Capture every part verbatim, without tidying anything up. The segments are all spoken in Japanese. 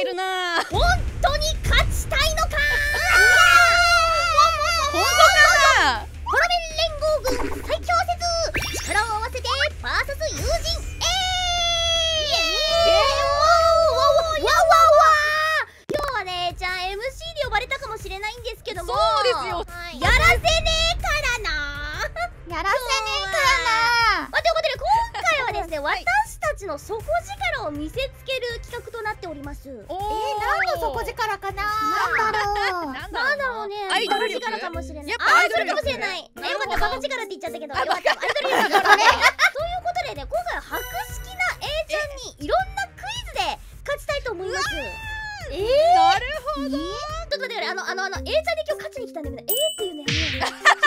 いるな。 本当に勝ちたいのか。 本当かな。 コロメン連合軍最強説、力を合わせてバーサス友人。えー、わわわ今日はね、じゃあ エムシー で呼ばれたかもしれないんですけども、 そうですよ、 はい、やらせねえからな。 やらせねえからな。 まあ、ということで今回はですね、 はい、 私たちの底力を見せつける企画となっております。えー、 えー、何の底力かな。なんだろう。 なんだろうね。 アイドル力力かもしれない。 やっぱアイドル力あー、それかもしれない。え、よかった、バカ力って言っちゃったけど、よかった、アイドル力だね。ということでね、今回は博識な A ちゃんにいろんなクイズで勝ちたいと思います。えー、 なるほど。 ちょっと待ってくれ、あの、あの、あの、A ちゃんで今日勝ちに来たんだけど、えーっていうのやめようね。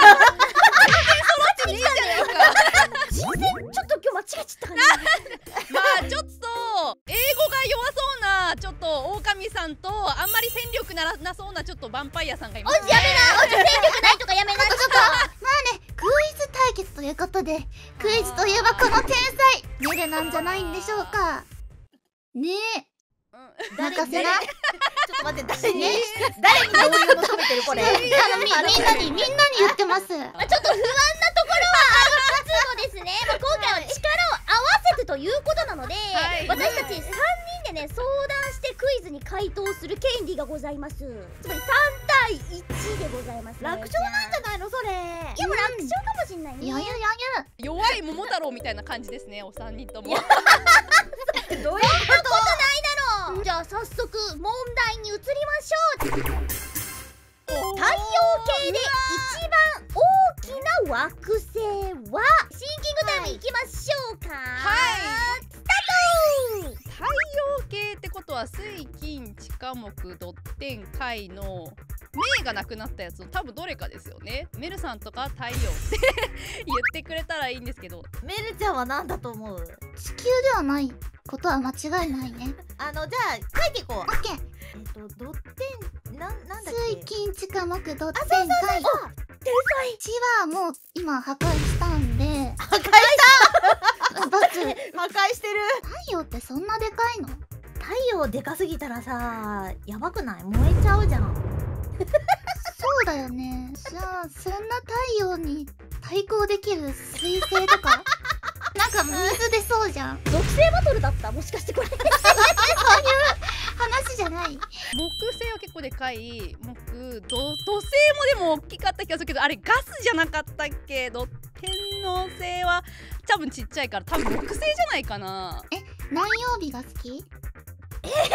いいじゃないですか。 人選ちょっと今日間違えちゃったかな。 まあちょっと英語が弱そうなちょっと狼さんとあんまり戦力ならなそうなちょっとヴァンパイアさんがいます。 おじやめな、おじ戦力ないとかやめな。ちょっとまあね、クイズ対決ということで、クイズといえばこの天才メルなんじゃないんでしょうか。ねえ、泣かせな。 ちょっと待って、誰に誰に同意を求めてるこれ。 あのみみんなにみんなに言ってます。 まあちょっと不安なところはありつつもですね、まあ、今回は力を合わせてということなので、 はい、 私たちさんにんでね相談してクイズに回答する権利がございます。つまりさんたいいちでございます、ね、 楽勝なんじゃないのそれ。 いやもう楽勝かもしんないね。 余裕余裕。 弱い桃太郎みたいな感じですね、お三人とも。 どういうこそんなことないだろう。じゃあ早速問題に移りましょう。太陽系で一番大きな惑星は？シンキングタイムいきましょうか。 はい、 スタート。 太陽系ってことは水金地火木土天海の名がなくなったやつの多分どれかですよね。メルさんとか太陽って言ってくれたらいいんですけど、 メルちゃんは何だと思う？ 地球ではないことは間違いないね。 あのじゃあ書いていこう。 オッケー。 えっとドッテンなんなんだっ水け？ 金地火木土天海。 天才。 地はもう今破壊したんで。 破壊したバツ。 破壊してる。 太陽ってそんなでかいの？ 太陽でかすぎたらさ、やばくない？燃えちゃうじゃん。 そうだよね。じゃあそんな太陽に対抗できる水星とかなんか水出そうじゃん。 属性バトルだったもしかしてこれ。そういう話じゃない。 木星は結構でかい。木土土星もでも大きかった気がするけど、あれガスじゃなかったっけ？土天王星は多分ちっちゃいから多分木星じゃないかな。 え、何曜日が好き？ ええー、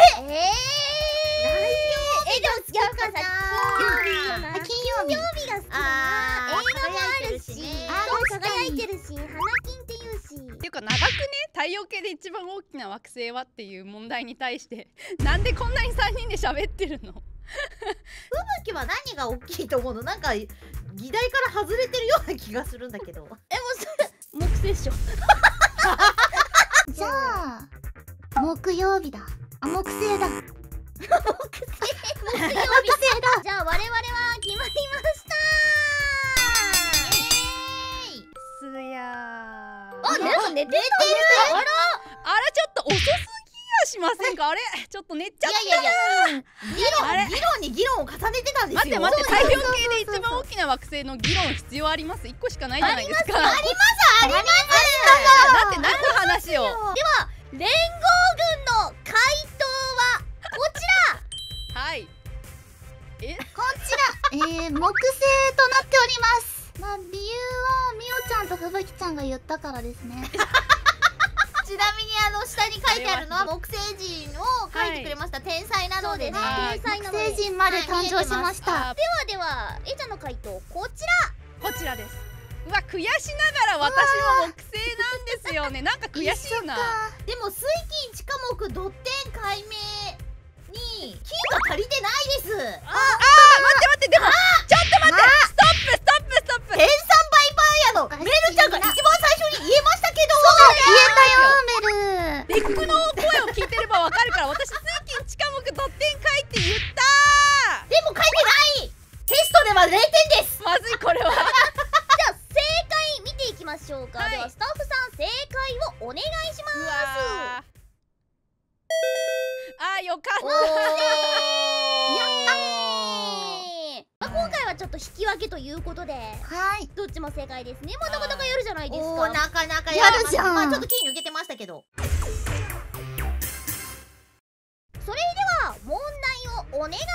えでもやっぱさ金曜日金曜日が好きだな。映画もあるし、そう輝いてるし、花金っていうし。 っていうか長くね、太陽系で一番大きな惑星はっていう問題に対してなんでこんなにさんにんで喋ってるの？ 吹雪は何が大きいと思うの？なんか議題から外れてるような気がするんだけど。 え、もうそれ木星っしょ。 じゃあ木曜日だ。あ、木星だ。木星木曜日だ。じゃあ我々は決まりました。 すやー。 あ、なんか寝てる。あら、 あらちょっと遅すぎやしませんか？あれちょっと寝ちゃった。 いやいやいや、 あれ議論に議論を重ねてたんですよ。 待って待って、太陽系で一番大きな惑星の議論必要あります？いっこしかないじゃないですか。 ありますあります。 だって何の話を。 では連合軍の回答はこちら。 はい。え、 こちら、えー、木星となっております。まあ理由はみおちゃんとふぶきちゃんが言ったからですね。 ちなみにあの下に書いてあるのは木星人を書いてくれました。天才なのでね。 天才なので。 木星人まで誕生しました。 ではでは、えちゃんの回答こちら。 こちらです。うわ、悔しながら私も木星なんですよね。なんか悔しいな。 でも水金地火木土天海明に金が足りてないです。 ああ、待って待って、でもちょっと待って、ストップストップストップ。 天才バイバイヤのメルちゃんが一番最初に言えましたけど。 言えたよメル。 ベックの声を聞いてればわかるから、私水金地火木土天海って言ったー。 でも書いてない。テストではれいてんです。 まずいこれは。 じゃあ正解見ていきましょうか。 はい、 ではスタッフさん正解をお願いします。 うわー、 あ、よかった。 やったー。まあ今回はちょっと引き分けということで、 はい。 どっちも正解ですね。まあなかなかやるじゃないですおー、 か。 なかなかやるじゃんまあちょっと気抜けてましたけど。 それでは問題をお願いし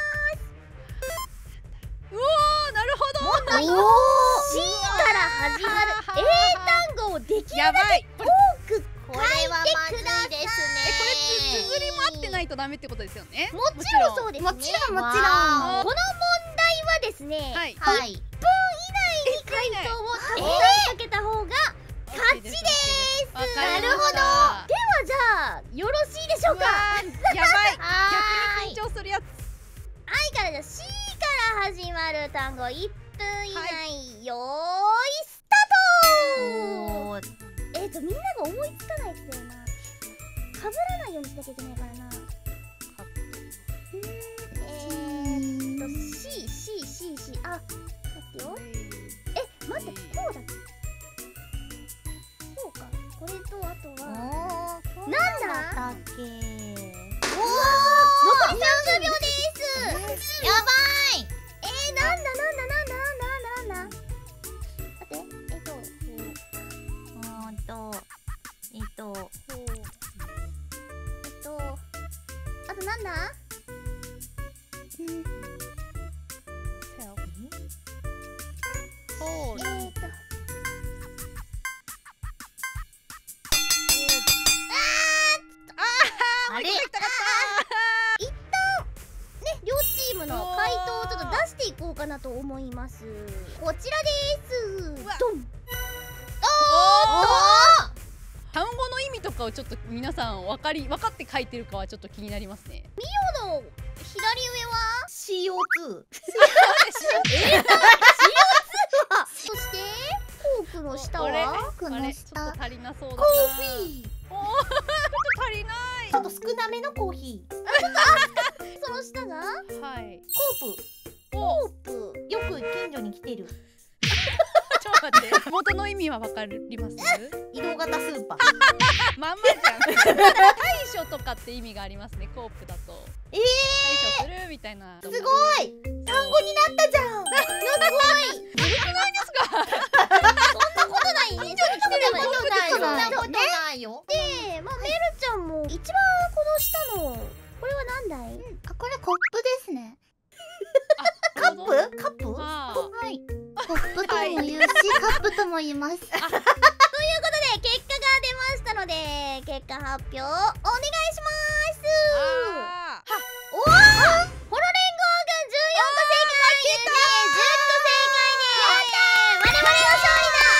うおー、なるほど。 ます。問題。C から始まる英単語をできるやばい。 多くこれはまずいですね。 え、これつづりも合ってないとダメってことですよね。 もちろんそうですね。 もちろんもちろん。 この問題はですね、 はい。 はい。 いっぷん以内に回答をたくさんかけた方が勝ちです。 わかりました。 なるほど。ではじゃあよろしいでしょうか。 うわー、やばい。 はーい。 逆に緊張するやつ。 はいからじゃあ C から始まる単語いっぷん以内、 はよーいスタート。 おー、 えっとみんなが思いつかないやつだよな。かぶらないようにしなきゃいけないからな。うーんえーっと C C C C あ待ってよ。え待ってこうだ。こうか。これとあとはおー、 なんだだっけ。 残りさんじゅうびょうです。 やばい。 えー、なんだなんだなんだなんだなんだなんだ。待ってえっとうーんと、えっと、 えっとあとなんだ。うんほう。 えーっとあれ、 ね、両チームの回答をちょっと出していこうかなと思います。こちらですうわドン。 おー。単語の意味とかをちょっと皆さん分かり分かって書いてるかはちょっと気になりますね。 この左上はシーオーツー。 そしてフォークの下あれはこあれちょの下っと足りなそうだな。 コーヒー。 おー、ちょっと足りなちょっと少なめのコーヒー。 その下がい。はい。 コおー、 ポープ。 ープ。よく近所に来てる。 ちょっと待って。元の意味は分かります？ 移動型スーパー。 まんまじゃん。対処とかって意味がありますね。コープだと。 えー、 対処するみたいな。 すごい。単語になったじゃん。 そんなことないね。そんなことない。 そんなことない。そんないなことないよ。 で、まあメルちゃんも一番この下のこれはなんだい？ あ、これコップですね。 カップ？カップ？ ははい。コップとも言うし、カップとも言います。 ということで結果が出ましたので結果発表お願いします。 あ。 おお、ホロレンゴーがじゅうよんこ正解、ゆうねじゅっこ正解です。我々の勝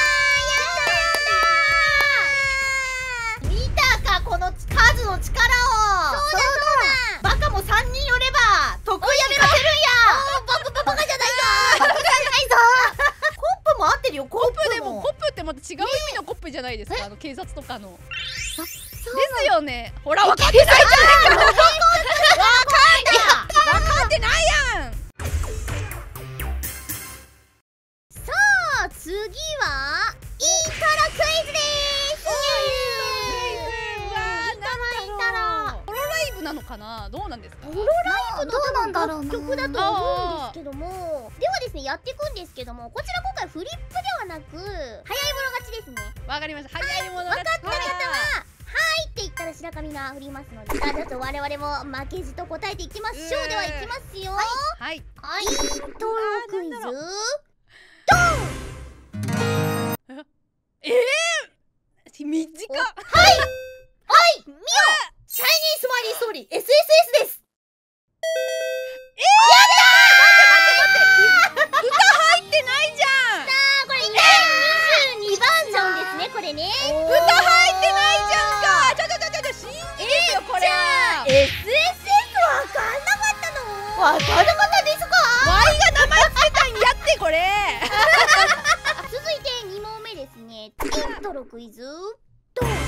利だ。やったー。 見たかこの数の力を。 そうだそうだ。 バカもさんにん寄れば得意に勝てるんや。 バカバカバカじゃないぞ。 コップも合ってるよ。コッコッププもでもコップってまた違う意味のコップじゃないですか。あの警察とかの。 そうですよね。ほら分かってないじゃないか。分かってないやん。 さあ次はイータラクイズです。 うわー、なんだろう。ホロライブなのかな。どうなんですか。 ホロライブのどうなんだろうな。 曲だと思うんですけども、ではですねやっていくんですけども、こちら今回フリップではなく早い者勝ちですね。 わかりました。早いものが。 分かった方ははいって言ったら白神が振りますので、さあちょっと我々も負けじと答えていきましょう。ではいきますよ。 はい。 イントロクイズあーなんだろええー。短っ。 はいミオシャイニースマイリーストーリー エスエスエス です。 入ってないじゃん。 あこれにせんにじゅうにバージョンですねこれね。 歌入ってないじゃんか。ちょちょちょちょちょ信じですよこれは。 エスエスエス わかんなかったの？ わからなかったですか？ ワイが名前つけたんやってこれ。 続いてに問目ですね。イントロクイズドン。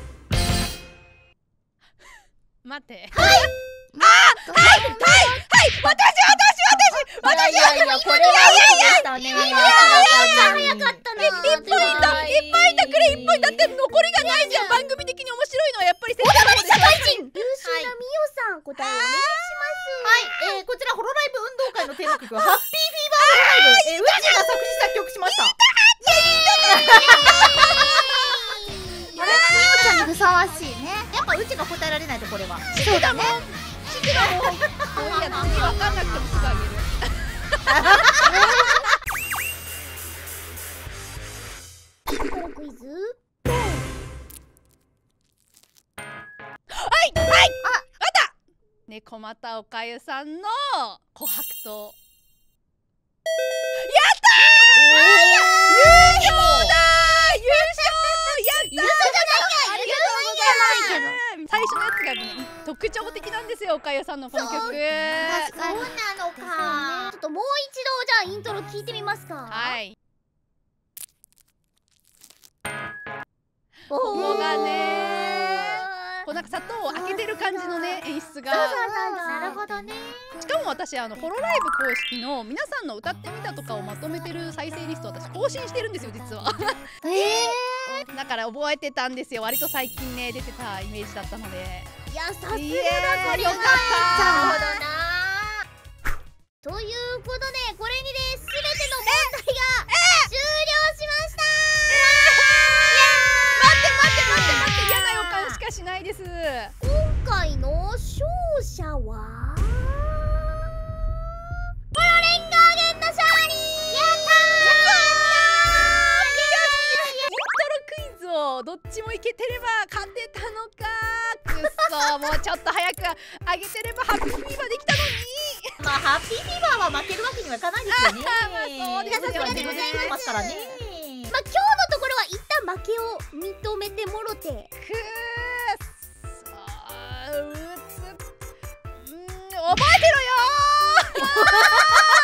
待って。 はい。 はいはいはい私私私いやいやいやこれは嘘でしたね。 早かったな。 いっぽんだいっぱいいたくれいっぽんだって残りがないじゃん。番組的に面白いのはやっぱり世界の社会人。 優秀なミオか答えられないとこれは。 そうだね。シクだもん。もういいや、次わかんなくてもすぐあげる。 クイズ。 はいはい。あ、あった猫又おかゆさんの琥珀糖。やったー、優勝だー、優勝やったー、優勝じゃないや、ありがとうございます。最初のやつがね、特徴的なんですよ、おかゆさんのこの曲。 そうなのか。 ちょっともう一度じゃあイントロ聞いてみますか。 はい。 こここがねこうなんか砂糖を開けてる感じのね演出が。 なるほどね。 しかも私あのホロライブ公式の皆さんの歌ってみたとかをまとめてる再生リスト私更新してるんですよ実は。 えだから覚えてたんですよ。割と最近ね出てたイメージだったので。 いや、さすがだ、 いこれは。 よかったなるほどな。 ということで、これにですべての問題が終了しました。 待って待って待って待って、嫌な予感しかしないです。 今回の勝者はポロレンガーゲンの勝利。やったイントロクイズをどっちもいけてれば勝てたのか。くっそ、もうちょっと早くあげてればハッピーフィーバーできたのに。 まあハッピーフィーバーは負けるわけにはいかないですよね。 あまあそうですよね。 皆さんそれでございますからね。 まあ、今日のところは一旦負けを認めてもろて。 くーそー、うつ、うん、覚えてろよー。